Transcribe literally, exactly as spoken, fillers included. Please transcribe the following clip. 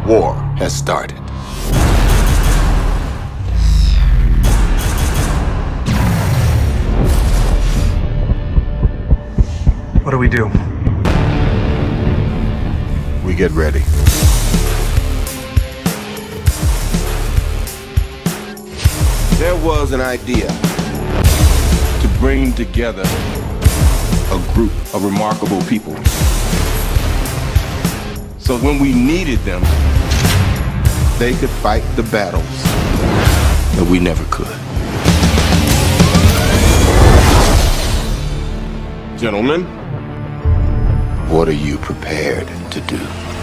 War has started. What do we do? We get ready. There was an idea to bring together a group of remarkable people. So when we needed them, they could fight the battles that we never could. Gentlemen, what are you prepared to do?